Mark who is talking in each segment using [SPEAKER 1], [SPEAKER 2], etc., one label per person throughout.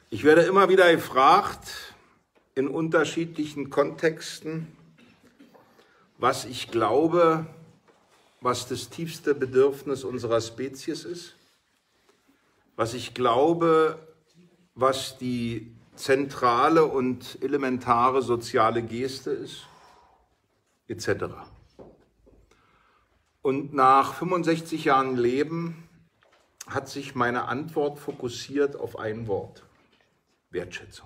[SPEAKER 1] Ich werde immer wieder gefragt, in unterschiedlichen Kontexten, was ich glaube, was das tiefste Bedürfnis unserer Spezies ist, was ich glaube, was die zentrale und elementare soziale Geste ist, etc. Und nach 65 Jahren Leben hat sich meine Antwort fokussiert auf ein Wort: Wertschätzung.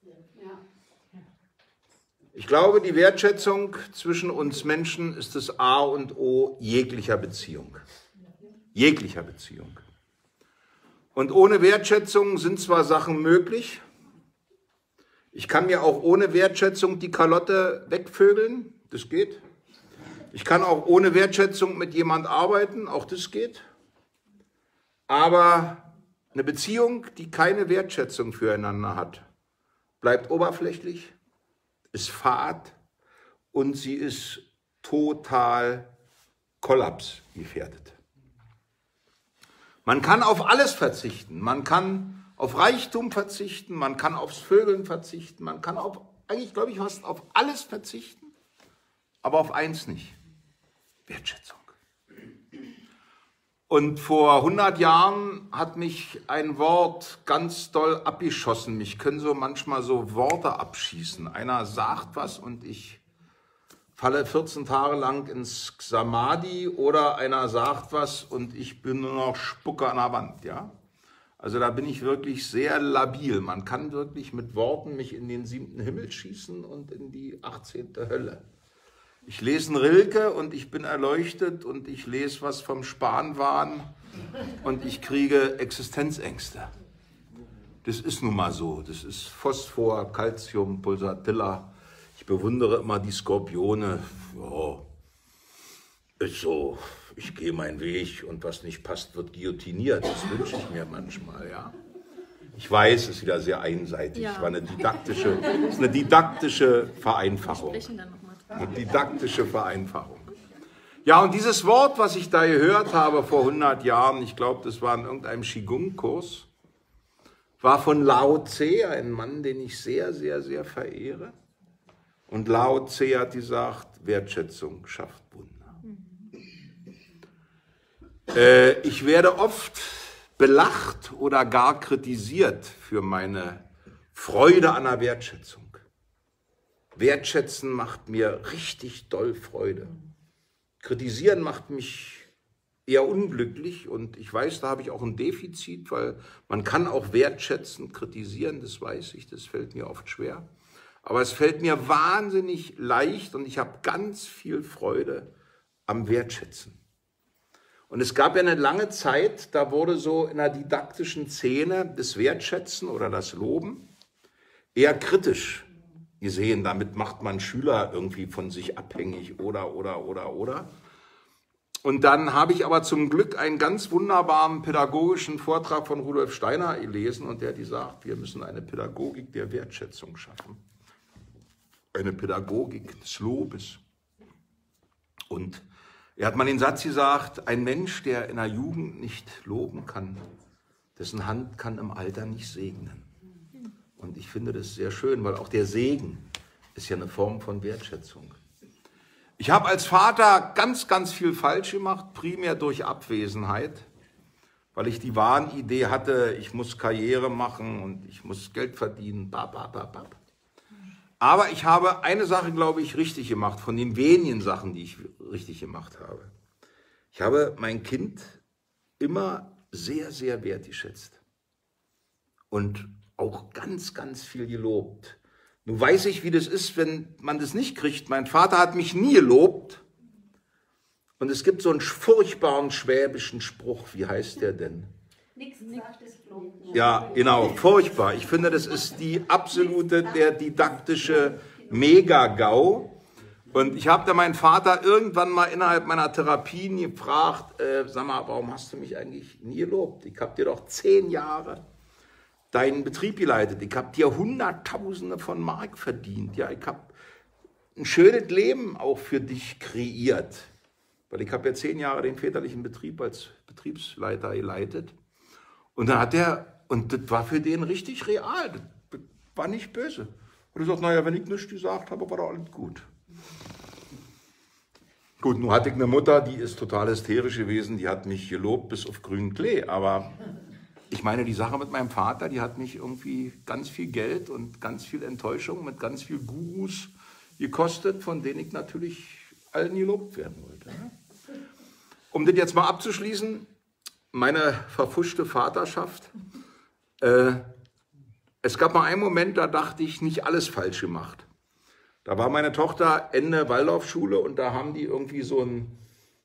[SPEAKER 1] Ich glaube, die Wertschätzung zwischen uns Menschen ist das A und O jeglicher Beziehung. Jeglicher Beziehung. Und ohne Wertschätzung sind zwar Sachen möglich, ich kann mir auch ohne Wertschätzung die Kalotte wegvögeln, das geht. Ich kann auch ohne Wertschätzung mit jemand arbeiten, auch das geht. Aber eine Beziehung, die keine Wertschätzung füreinander hat, bleibt oberflächlich, ist fad und sie ist total kollapsgefährdet. Man kann auf alles verzichten, man kann auf Reichtum verzichten, man kann aufs Vögeln verzichten, man kann auf, eigentlich glaube ich fast auf alles verzichten, aber auf eins nicht: Wertschätzung. Und vor 100 Jahren hat mich ein Wort ganz doll abgeschossen. Mich können so manchmal so Worte abschießen. Einer sagt was und ich falle 14 Tage lang ins Samadhi, oder einer sagt was und ich bin nur noch Spucke an der Wand. Ja? Also da bin ich wirklich sehr labil. Man kann wirklich mit Worten mich in den 7. Himmel schießen und in die 18. Hölle. Ich lese einen Rilke und ich bin erleuchtet und ich lese was vom Spanwahn und ich kriege Existenzängste. Das ist nun mal so. Das ist Phosphor, Calcium, Pulsatilla. Ich bewundere immer die Skorpione. Ja, ist so. Ich gehe meinen Weg und was nicht passt, wird guillotiniert. Das wünsche ich mir manchmal, ja. Ich weiß, es ist wieder sehr einseitig. Ja. Es war eine didaktische Vereinfachung. Eine didaktische Vereinfachung. Ja, und dieses Wort, was ich da gehört habe vor 100 Jahren, ich glaube, das war in irgendeinem Qigong-Kurs, war von Lao Tse, ein Mann, den ich sehr, sehr, sehr verehre. Und Lao Tse hat gesagt, Wertschätzung schafft Wunder. Ich werde oft belacht oder gar kritisiert für meine Freude an der Wertschätzung. Wertschätzen macht mir richtig doll Freude. Kritisieren macht mich eher unglücklich und ich weiß, da habe ich auch ein Defizit, weil man kann auch wertschätzen, kritisieren, das weiß ich, das fällt mir oft schwer. Aber es fällt mir wahnsinnig leicht und ich habe ganz viel Freude am Wertschätzen. Und es gab ja eine lange Zeit, da wurde so in der didaktischen Szene das Wertschätzen oder das Loben eher kritisch gesehen. Damit macht man Schüler irgendwie von sich abhängig oder. Und dann habe ich aber zum Glück einen ganz wunderbaren pädagogischen Vortrag von Rudolf Steiner gelesen und der hat gesagt, wir müssen eine Pädagogik der Wertschätzung schaffen. Eine Pädagogik des Lobes. Und er hat mal den Satz gesagt, ein Mensch, der in der Jugend nicht loben kann, dessen Hand kann im Alter nicht segnen. Und ich finde das sehr schön, weil auch der Segen ist ja eine Form von Wertschätzung. Ich habe als Vater ganz, ganz viel falsch gemacht, primär durch Abwesenheit, weil ich die Wahnidee hatte, ich muss Karriere machen und ich muss Geld verdienen. Aber ich habe eine Sache, glaube ich, richtig gemacht, von den wenigen Sachen, die ich richtig gemacht habe. Ich habe mein Kind immer sehr, sehr wertgeschätzt und auch ganz, ganz viel gelobt. Nun weiß ich, wie das ist, wenn man das nicht kriegt. Mein Vater hat mich nie gelobt. Und es gibt so einen furchtbaren schwäbischen Spruch. Wie heißt der denn? Nichts gesagt ist Lob. Ja, genau, furchtbar. Ich finde, das ist der didaktische Mega-GAU. Und ich habe da meinen Vater irgendwann mal innerhalb meiner Therapien gefragt, sag mal, warum hast du mich eigentlich nie gelobt? Ich habe dir doch 10 Jahre deinen Betrieb geleitet. Ich habe dir Hunderttausende von Mark verdient. Ja, ich habe ein schönes Leben auch für dich kreiert. Weil ich habe ja 10 Jahre den väterlichen Betrieb als Betriebsleiter geleitet. Und dann hat er Und das war für den richtig real. Das war nicht böse. Und er sagt, naja, wenn ich nichts gesagt habe, war doch alles gut. Gut, nun hatte ich eine Mutter, die ist total hysterisch gewesen, die hat mich gelobt bis auf grünen Klee. Aber ich meine, die Sache mit meinem Vater, die hat mich irgendwie ganz viel Geld und ganz viel Enttäuschung mit ganz viel Gurus gekostet, von denen ich natürlich allen gelobt werden wollte. Um das jetzt mal abzuschließen, meine verpfuschte Vaterschaft. Es gab mal einen Moment, da dachte ich, nicht alles falsch gemacht. Da war meine Tochter Ende Waldorfschule und da haben die irgendwie so ein,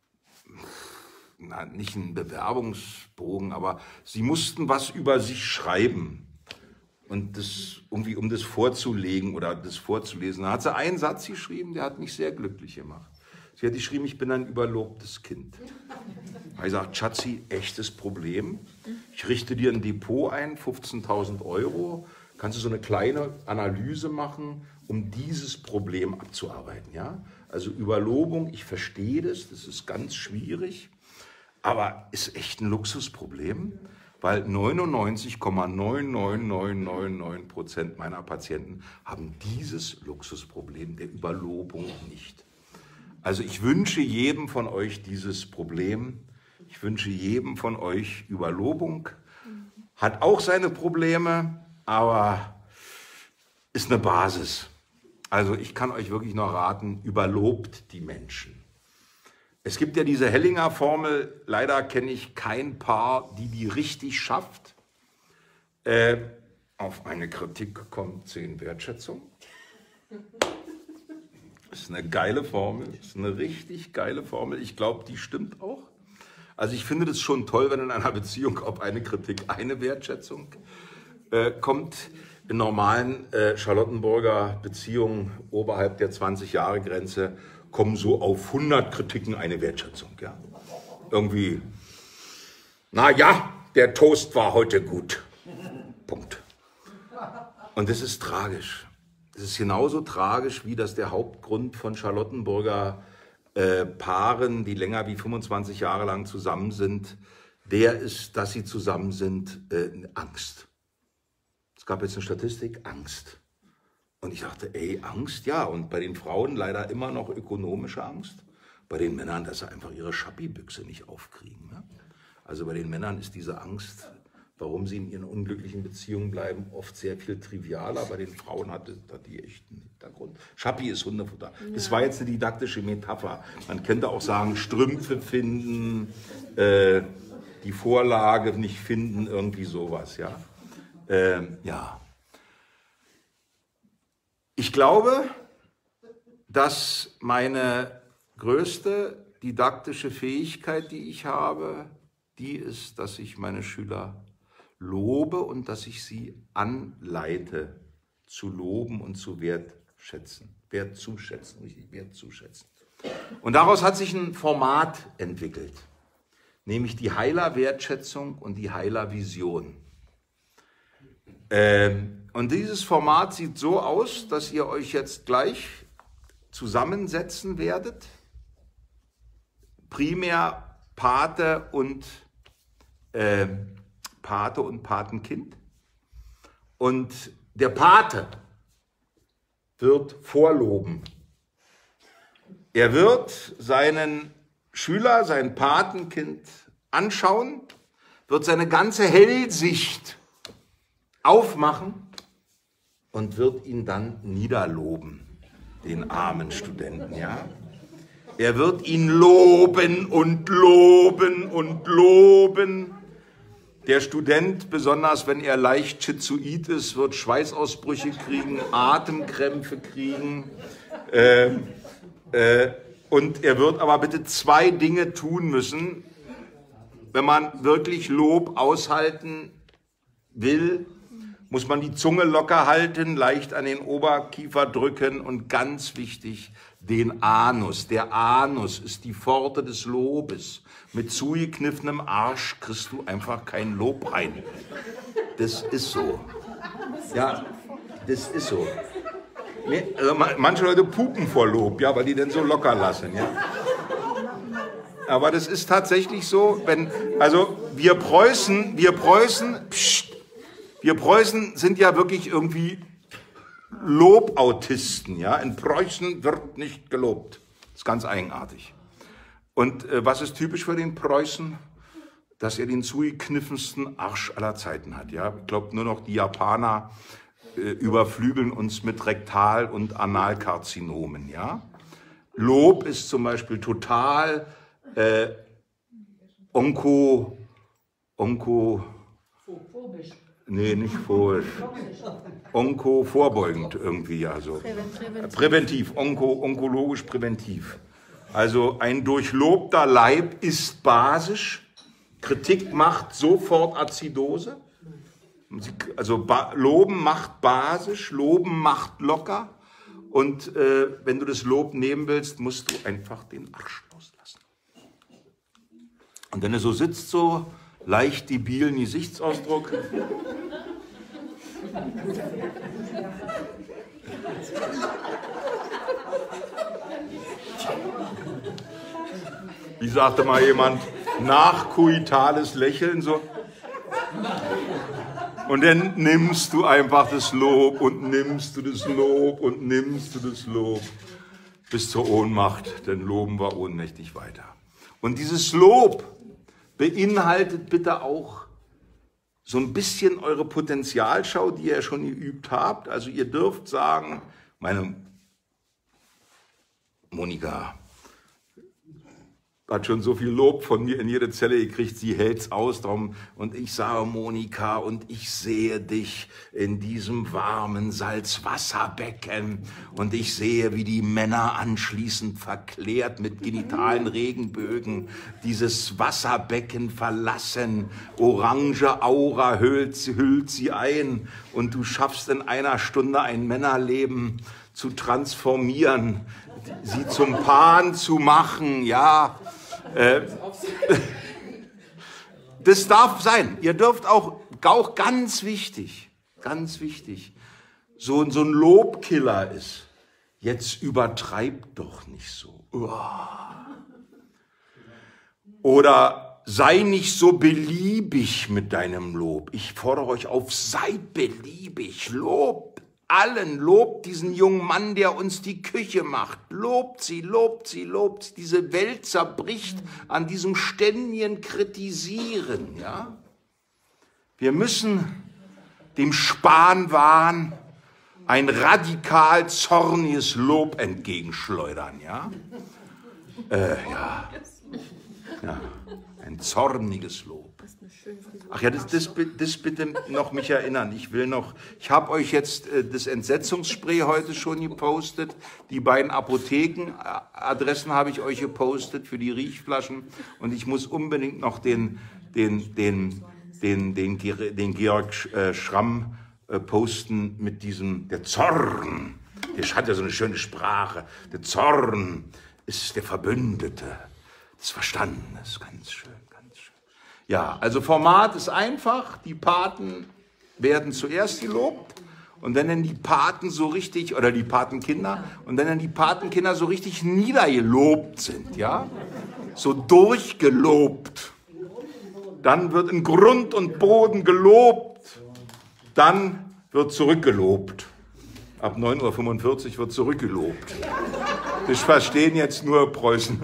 [SPEAKER 1] nicht einen Bewerbungsbogen, aber sie mussten was über sich schreiben. Und das irgendwie, um das vorzulegen oder das vorzulesen. Da hat sie einen Satz geschrieben, der hat mich sehr glücklich gemacht. Sie hat geschrieben, ich bin ein überlobtes Kind. Da habe ich gesagt, Schatzi, echtes Problem. Ich richte dir ein Depot ein, 15.000 €. Kannst du so eine kleine Analyse machen, um dieses Problem abzuarbeiten. Ja? Also Überlobung, ich verstehe das ist ganz schwierig, aber ist echt ein Luxusproblem, weil 99,99999% meiner Patienten haben dieses Luxusproblem der Überlobung nicht. Also ich wünsche jedem von euch dieses Problem, ich wünsche jedem von euch Überlobung, hat auch seine Probleme, aber ist eine Basis. Also ich kann euch wirklich noch raten, überlobt die Menschen. Es gibt ja diese Hellinger Formel, leider kenne ich kein Paar, die richtig schafft. Auf eine Kritik kommt 10 Wertschätzung. Das ist eine geile Formel, das ist eine richtig geile Formel. Ich glaube, die stimmt auch. Also ich finde das schon toll, wenn in einer Beziehung auf eine Kritik eine Wertschätzung kommt. In normalen Charlottenburger Beziehungen oberhalb der 20-Jahre-Grenze kommen so auf 100 Kritiken eine Wertschätzung. Ja. Irgendwie, naja, der Toast war heute gut. Punkt. Und das ist tragisch. Das ist genauso tragisch, wie das der Hauptgrund von Charlottenburger Paaren, die länger wie 25 Jahre lang zusammen sind, der ist, dass sie zusammen sind, Angst. Es gab jetzt eine Statistik, Angst. Und ich dachte, ey, Angst, ja. Und bei den Frauen leider immer noch ökonomische Angst. Bei den Männern, dass sie einfach ihre Schappi-Büchse nicht aufkriegen. Ne? Also bei den Männern ist diese Angst, warum sie in ihren unglücklichen Beziehungen bleiben, oft sehr viel trivialer. Bei den Frauen hat die echt einen Hintergrund. Schappi ist Hundefutter. Ja. Das war jetzt eine didaktische Metapher. Man könnte auch sagen, Strümpfe finden, die Vorlage nicht finden, irgendwie sowas, ja. Ja. Ich glaube, dass meine größte didaktische Fähigkeit, die ich habe, die ist, dass ich meine Schüler lobe und dass ich sie anleite, zu loben und zu wertschätzen. Wertzuschätzen. Und daraus hat sich ein Format entwickelt, nämlich die Heiler-Wertschätzung und die Heiler-Vision. Und dieses Format sieht so aus, dass ihr euch jetzt gleich zusammensetzen werdet. Primär Pate und Patenkind. Und der Pate wird vorloben. Er wird seinen Schüler, sein Patenkind anschauen, wird seine ganze Hellsicht aufmachen und wird ihn dann niederloben, den armen Studenten, ja. Er wird ihn loben und loben und loben. Der Student, besonders wenn er leicht schizoid ist, wird Schweißausbrüche kriegen, Atemkrämpfe kriegen. Und er wird aber bitte 2 Dinge tun müssen, wenn man wirklich Lob aushalten will. Muss man die Zunge locker halten, leicht an den Oberkiefer drücken und ganz wichtig, den Anus. Der Anus ist die Pforte des Lobes. Mit zugekniffenem Arsch kriegst du einfach kein Lob rein. Das ist so. Ja, das ist so. Nee, also manche Leute pupen vor Lob, ja, weil die den so locker lassen. Ja. Aber das ist tatsächlich so, wenn, also wir Preußen, pst, Wir Preußen sind ja wirklich irgendwie Lobautisten. Ja? In Preußen wird nicht gelobt. Das ist ganz eigenartig. Und was ist typisch für den Preußen? Dass er den zugekniffensten Arsch aller Zeiten hat. Ja? Ich glaube, nur noch die Japaner überflügeln uns mit Rektal- und Analkarzinomen. Ja? Lob ist zum Beispiel total nee, nicht phobisch. Vorbeugend irgendwie, also präventiv, onkologisch präventiv. Also ein durchlobter Leib ist basisch, Kritik macht sofort Azidose. Also Loben macht basisch, Loben macht locker. Und wenn du das Lob nehmen willst, musst du einfach den Arsch loslassen. Und wenn du so sitzt, so leicht debilen Gesichtsausdruck. Wie sagte mal jemand, nachkoitales Lächeln so. Und dann nimmst du einfach das Lob und nimmst du das Lob und nimmst du das Lob bis zur Ohnmacht, denn loben wir ohnmächtig weiter. Und dieses Lob beinhaltet bitte auch so ein bisschen eure Potenzialschau, die ihr schon geübt habt. Also ihr dürft sagen, meine Monika hat schon so viel Lob von mir in jede Zelle gekriegt, sie hält's aus. Darum, und ich sage, Monika, und ich sehe dich in diesem warmen Salzwasserbecken und ich sehe, wie die Männer anschließend verklärt mit genitalen Regenbögen dieses Wasserbecken verlassen. Orange Aura hüllt sie ein und du schaffst in einer Stunde ein Männerleben zu transformieren, sie zum Pan zu machen, ja. Das darf sein. Ihr dürft auch ganz wichtig, so ein Lobkiller ist. Jetzt übertreibt doch nicht so. Oder sei nicht so beliebig mit deinem Lob. Ich fordere euch auf, seid beliebig. Lobt allen, lobt diesen jungen Mann, der uns die Küche macht. Lobt sie, lobt sie, lobt sie. Diese Welt zerbricht an diesem ständigen Kritisieren. Ja? Wir müssen dem Spanwahn ein radikal zorniges Lob entgegenschleudern. Ja? Ja, ein zorniges Lob. Ach ja, das bitte noch mich erinnern. Ich habe euch jetzt das Entsetzungsspray heute schon gepostet. Die beiden Apothekenadressen habe ich euch gepostet für die Riechflaschen. Und ich muss unbedingt noch den Georg Schramm posten mit diesem, der Zorn. Der hat ja so eine schöne Sprache. Der Zorn ist der Verbündete des Verstandes. Ganz schön. Ja, also Format ist einfach, die Paten werden zuerst gelobt und wenn dann die Paten so richtig, oder die Patenkinder, und wenn dann die Patenkinder so richtig niedergelobt sind, ja, so durchgelobt, dann wird in Grund und Boden gelobt, dann wird zurückgelobt. Ab 9:45 Uhr wird zurückgelobt. Das verstehen jetzt nur Preußen.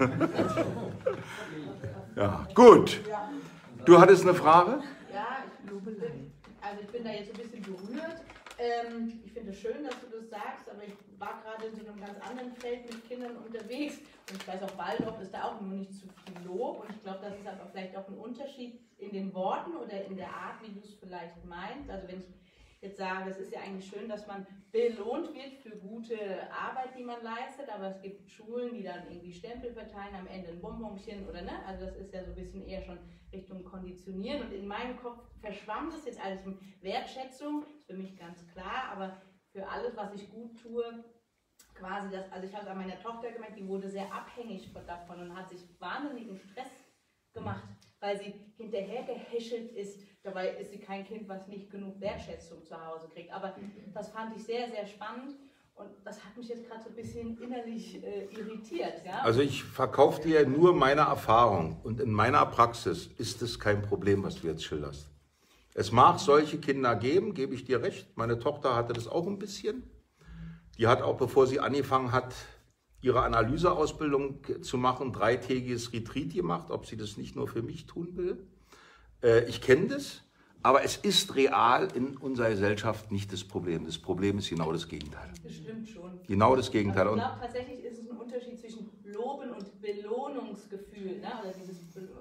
[SPEAKER 1] Ja, gut. Du hattest eine Frage?
[SPEAKER 2] Ja, also ich bin da jetzt ein bisschen berührt. Ich finde es schön, dass du das sagst, aber ich war gerade in so einem ganz anderen Feld mit Kindern unterwegs und ich weiß auch, Waldorf ist da auch nur nicht zu viel Lob und ich glaube, das ist aber vielleicht auch ein Unterschied in den Worten oder in der Art, wie du es vielleicht meinst. Also wenn ich jetzt sage, es ist ja eigentlich schön, dass man belohnt wird für gute Arbeit, die man leistet, aber es gibt Schulen, die dann irgendwie Stempel verteilen, am Ende ein Bonbonchen oder ne, also das ist ja so ein bisschen eher schon Richtung Konditionieren und in meinem Kopf verschwamm das jetzt als Wertschätzung, ist für mich ganz klar, aber für alles, was ich gut tue, quasi das, also ich habe es an meiner Tochter gemerkt, die wurde sehr abhängig davon und hat sich wahnsinnigen Stress gemacht, weil sie hinterher gehäschelt ist. Dabei ist sie kein Kind, was nicht genug Wertschätzung zu Hause kriegt. Aber das fand ich sehr, sehr spannend und das hat mich jetzt gerade so ein bisschen innerlich irritiert. Ja?
[SPEAKER 1] Also ich verkaufe dir nur meine Erfahrung und in meiner Praxis ist es kein Problem, was du jetzt schilderst. Es mag solche Kinder geben, gebe ich dir recht. Meine Tochter hatte das auch ein bisschen. Die hat auch, bevor sie angefangen hat, ihre Analyseausbildung zu machen, 3-tägiges Retreat gemacht, ob sie das nicht nur für mich tun will. Ich kenne das, aber es ist real in unserer Gesellschaft nicht das Problem. Das Problem ist genau das Gegenteil.
[SPEAKER 2] Das stimmt schon.
[SPEAKER 1] Genau das Gegenteil.
[SPEAKER 2] Also ich glaube, tatsächlich ist es ein Unterschied zwischen Loben und Belohnungsgefühl. Ne? Also dieses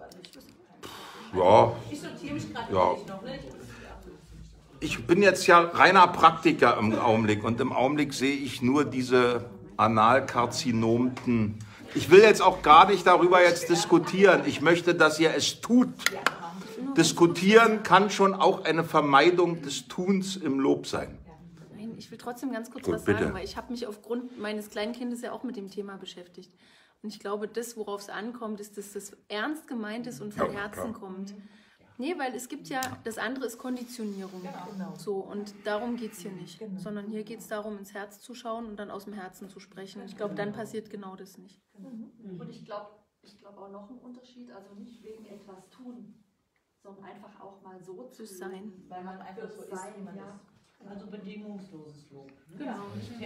[SPEAKER 1] ja.
[SPEAKER 2] Ich sortiere mich gerade noch, ne?
[SPEAKER 1] Ich bin jetzt ja reiner Praktiker im Augenblick und im Augenblick sehe ich nur diese Analkarzinomten. Ich will jetzt auch gar nicht darüber jetzt diskutieren. Ich möchte, dass ihr es tut. Diskutieren kann schon auch eine Vermeidung des Tuns im Lob sein.
[SPEAKER 3] Nein, ich will trotzdem ganz kurz was sagen, weil ich habe mich aufgrund meines kleinen Kindes ja auch mit dem Thema beschäftigt. Und ich glaube, das, worauf es ankommt, ist, dass das ernst gemeint ist und von Herzen kommt. Nee, weil es gibt ja, das andere ist Konditionierung. Genau. So, und darum geht es hier nicht. Genau. Sondern hier geht es darum, ins Herz zu schauen und dann aus dem Herzen zu sprechen. Ich glaube, dann passiert genau das nicht.
[SPEAKER 4] Und ich glaube auch noch ein Unterschied, also nicht wegen etwas tun, sondern einfach auch mal so zu sein.
[SPEAKER 2] Weil man einfach so ist, wie man ist. Also bedingungsloses Lob.
[SPEAKER 3] Genau.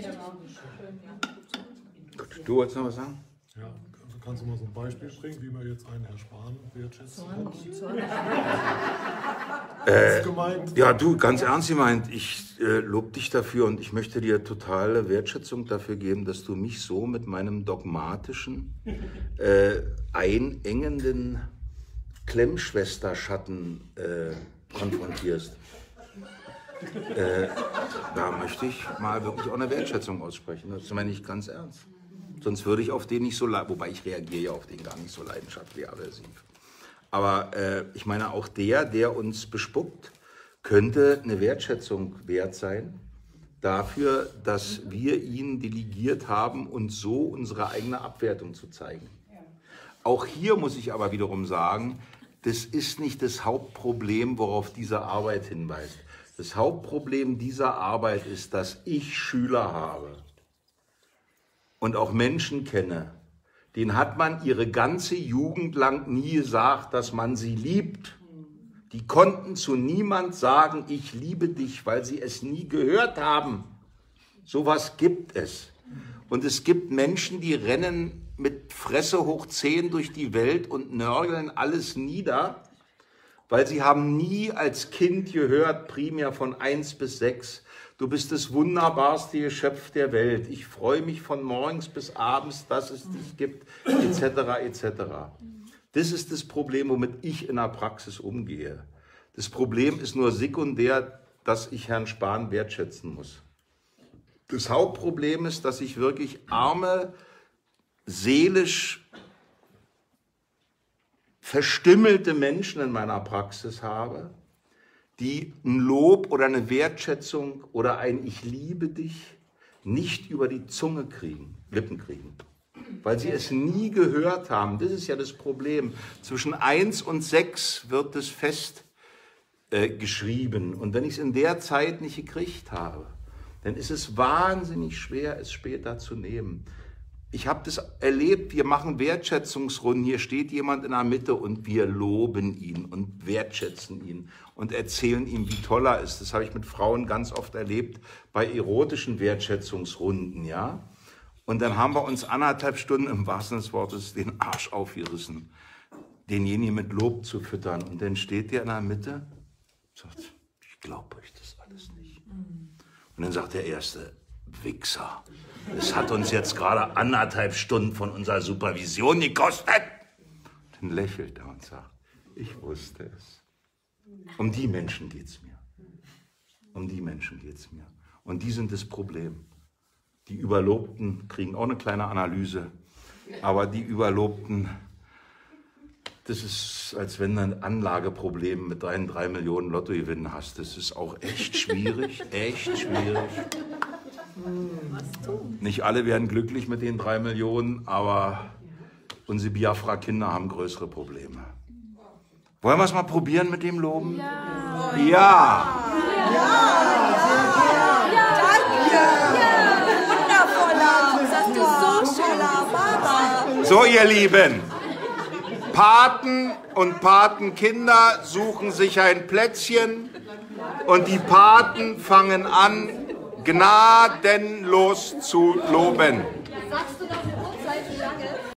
[SPEAKER 1] Du wolltest noch was sagen?
[SPEAKER 5] Ja, also kannst du mal so ein Beispiel bringen, wie man jetzt einen Herr Spahn wertschätzen kann?
[SPEAKER 1] Ja, du, ganz ernst gemeint, ich lobe dich dafür und ich möchte dir totale Wertschätzung dafür geben, dass du mich so mit meinem dogmatischen, einengenden Klemmschwesterschatten konfrontierst. Da möchte ich mal wirklich auch eine Wertschätzung aussprechen. Das meine ich ganz ernst. Sonst würde ich auf den nicht so, wobei ich reagiere ja auf den gar nicht so leidenschaftlich aversiv. Aber ich meine, auch der uns bespuckt, könnte eine Wertschätzung wert sein dafür, dass wir ihn delegiert haben, uns so unsere eigene Abwertung zu zeigen. Auch hier muss ich aber wiederum sagen, das ist nicht das Hauptproblem, worauf diese Arbeit hinweist. Das Hauptproblem dieser Arbeit ist, dass ich Schüler habe und auch Menschen kenne, denen hat man ihre ganze Jugend lang nie gesagt, dass man sie liebt. Die konnten zu niemand sagen, ich liebe dich, weil sie es nie gehört haben. Sowas gibt es. Und es gibt Menschen, die rennen mit Fresse hoch 10 durch die Welt und nörgeln alles nieder, weil sie haben nie als Kind gehört, primär von 1 bis 6, du bist das wunderbarste Geschöpf der Welt. Ich freue mich von morgens bis abends, dass es dich gibt, etc., etc. Das ist das Problem, womit ich in der Praxis umgehe. Das Problem ist nur sekundär, dass ich Herrn Spahn wertschätzen muss. Das Hauptproblem ist, dass ich wirklich arme, seelisch verstümmelte Menschen in meiner Praxis habe, die ein Lob oder eine Wertschätzung oder ein Ich liebe dich nicht über die Zunge kriegen, Lippen kriegen, weil sie es nie gehört haben. Das ist ja das Problem. Zwischen 1 und 6 wird es fest geschrieben. Und wenn ich es in der Zeit nicht gekriegt habe, dann ist es wahnsinnig schwer, es später zu nehmen. Ich habe das erlebt, wir machen Wertschätzungsrunden, hier steht jemand in der Mitte und wir loben ihn und wertschätzen ihn und erzählen ihm, wie toll er ist. Das habe ich mit Frauen ganz oft erlebt bei erotischen Wertschätzungsrunden, ja. Und dann haben wir uns 1,5 Stunden im wahrsten Sinne des Wortes den Arsch aufgerissen, denjenigen mit Lob zu füttern. Und dann steht der in der Mitte und sagt, ich glaube euch das alles nicht. Und dann sagt der Erste, Wichser. Es hat uns jetzt gerade 1,5 Stunden von unserer Supervision gekostet. Dann lächelt er und sagt, ich wusste es. Um die Menschen geht es mir. Um die Menschen geht es mir. Und die sind das Problem. Die Überlobten kriegen auch eine kleine Analyse. Aber die Überlobten, das ist, als wenn du ein Anlageproblem mit deinen 3 Millionen Lottogewinnen hast. Das ist auch echt schwierig, echt schwierig. Nicht alle werden glücklich mit den 3 Millionen, aber unsere Biafra-Kinder haben größere Probleme. Wollen wir es mal probieren mit dem Loben? Ja! Ja!
[SPEAKER 6] Wundervoller! Das hast du so schön, Mama!
[SPEAKER 1] So, ihr Lieben, Paten und Patenkinder suchen sich ein Plätzchen und die Paten fangen an, gnadenlos zu loben.
[SPEAKER 4] Sagst du doch